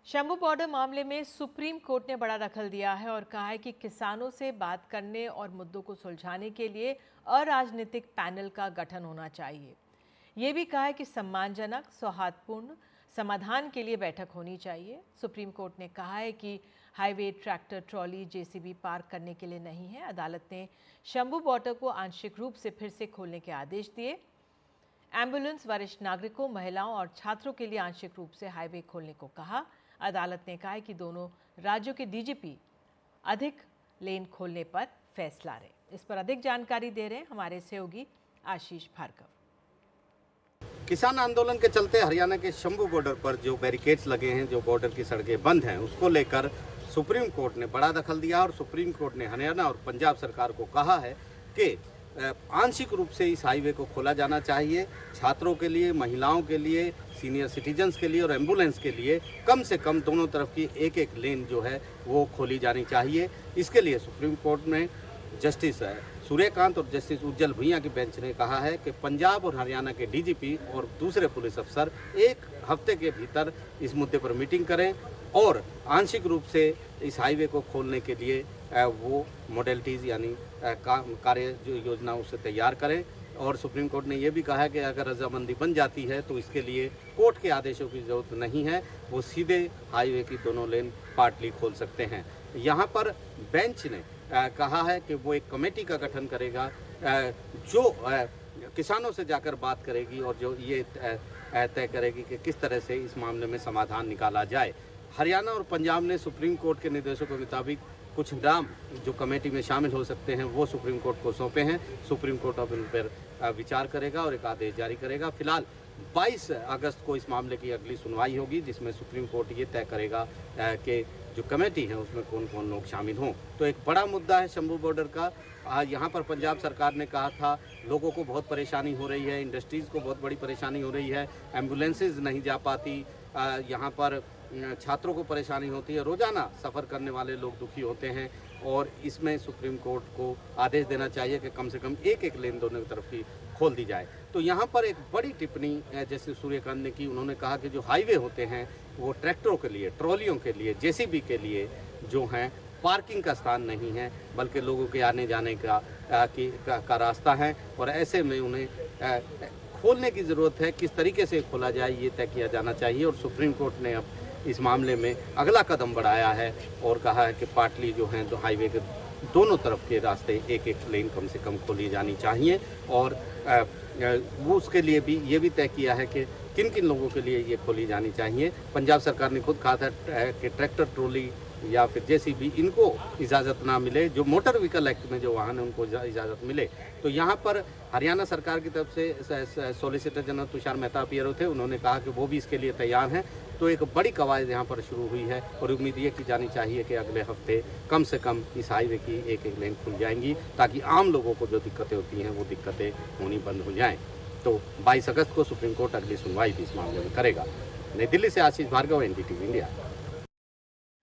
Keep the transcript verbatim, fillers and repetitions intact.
Shambhu border मामले में supreme court ने बड़ा दखल दिया है और कहा है कि किसानों से बात करने और मुद्दों को सुलझाने के लिए अराजनीतिक पैनल का गठन होना चाहिए। ये भी कहा है कि सम्मानजनक सौहार्दपूर्ण समाधान के लिए बैठक होनी चाहिए। सुप्रीम कोर्ट ने कहा है कि highway, tractor, trolley, JCB park करने के लिए नहीं है। अदालत ने शंभू बॉर्डर को आंशिक रूप से फिर से खोलने के आदेश दिए। एम्बुलेंस, वरिष्ठ नागरिकों, महिलाओं और छात्रों के लिए आंशिक रूप से हाईवे खोलने को कहा। अदालत ने कहा है कि दोनों राज्यों के डीजीपी अधिक लेन खोलने पर फैसला लें। इस पर अधिक जानकारी दे रहे हैं हमारे सहयोगी आशीष भार्गव। किसान आंदोलन के चलते हरियाणा के शंभू बॉर्डर पर जो बैरिकेड्स लगे हैं, जो बॉर्डर की सड़कें बंद हैं, उसको लेकर सुप्रीम कोर्ट ने बड़ा दखल दिया और सुप्रीम कोर्ट ने हरियाणा और पंजाब सरकार को कहा है कि आंशिक रूप से इस हाईवे को खोला जाना चाहिए। छात्रों के लिए, महिलाओं के लिए, सीनियर सिटीजन्स के लिए और एम्बुलेंस के लिए कम से कम दोनों तरफ की एक एक लेन जो है वो खोली जानी चाहिए। इसके लिए सुप्रीम कोर्ट में जस्टिस सूर्यकांत और जस्टिस उज्जवल भुइयां की बेंच ने कहा है कि पंजाब और हरियाणा के डीजीपी और दूसरे पुलिस अफसर एक हफ्ते के भीतर इस मुद्दे पर मीटिंग करें और आंशिक रूप से इस हाईवे को खोलने के लिए वो मॉडलिटीज़ यानी कार्य जो योजना उसे तैयार करें। और सुप्रीम कोर्ट ने यह भी कहा है कि अगर रजामंदी बन जाती है तो इसके लिए कोर्ट के आदेशों की ज़रूरत नहीं है, वो सीधे हाईवे की दोनों लेन पार्टली खोल सकते हैं। यहाँ पर बेंच ने आ, कहा है कि वो एक कमेटी का गठन करेगा आ, जो आ, किसानों से जाकर बात करेगी और जो ये तय करेगी कि किस तरह से इस मामले में समाधान निकाला जाए। हरियाणा और पंजाब ने सुप्रीम कोर्ट के निर्देशों के मुताबिक कुछ नाम जो कमेटी में शामिल हो सकते हैं वो सुप्रीम कोर्ट को सौंपे हैं। सुप्रीम कोर्ट अब इन पर विचार करेगा और एक आदेश जारी करेगा। फिलहाल बाईस अगस्त को इस मामले की अगली सुनवाई होगी, जिसमें सुप्रीम कोर्ट ये तय करेगा कि जो कमेटी है उसमें कौन कौन लोग शामिल हों। तो एक बड़ा मुद्दा है शंभू बॉर्डर का। यहाँ पर पंजाब सरकार ने कहा था लोगों को बहुत परेशानी हो रही है, इंडस्ट्रीज़ को बहुत बड़ी परेशानी हो रही है, एम्बुलेंसेज नहीं जा पाती, यहाँ पर छात्रों को परेशानी होती है, रोज़ाना सफ़र करने वाले लोग दुखी होते हैं और इसमें सुप्रीम कोर्ट को आदेश देना चाहिए कि कम से कम एक एक लेन दोनों तरफ की खोल दी जाए। तो यहाँ पर एक बड़ी टिप्पणी जैसे सूर्यकांत ने की। उन्होंने कहा कि जो हाईवे होते हैं वो ट्रैक्टरों के लिए, ट्रॉलियों के लिए, जेसीबी के लिए जो हैं पार्किंग का स्थान नहीं है, बल्कि लोगों के आने जाने का आ, की, का, का रास्ता है और ऐसे में उन्हें आ, खोलने की ज़रूरत है। किस तरीके से खोला जाए ये तय किया जाना चाहिए और सुप्रीम कोर्ट ने अब इस मामले में अगला कदम बढ़ाया है और कहा है कि पार्टली जो हैं तो हाईवे के दोनों तरफ के रास्ते एक एक लेन कम से कम खोली जानी चाहिए और वो उसके लिए भी ये भी तय किया है कि किन किन लोगों के लिए ये खोली जानी चाहिए। पंजाब सरकार ने खुद कहा था कि ट्रैक्टर, ट्रॉली या फिर जेसीबी इनको इजाज़त ना मिले, जो मोटर व्हीकल एक्ट में जो वाहन है उनको इजाज़त मिले। तो यहाँ पर हरियाणा सरकार की तरफ से solicitor general Tushar Mehta PRO थे, उन्होंने कहा कि वो भी इसके लिए तैयार हैं। तो एक बड़ी कवायद यहाँ पर शुरू हुई है और उम्मीद ये की जानी चाहिए कि अगले हफ्ते कम से कम इस हाईवे की एक एक लेन खुल जाएंगी ताकि आम लोगों को जो दिक्कतें होती हैं वो दिक्कतें होनी बंद हो जाएं। तो बाईस अगस्त को सुप्रीम कोर्ट अगली सुनवाई भी इस मामले में करेगा। नई दिल्ली से आशीष भार्गव, एनडीटीवी इंडिया।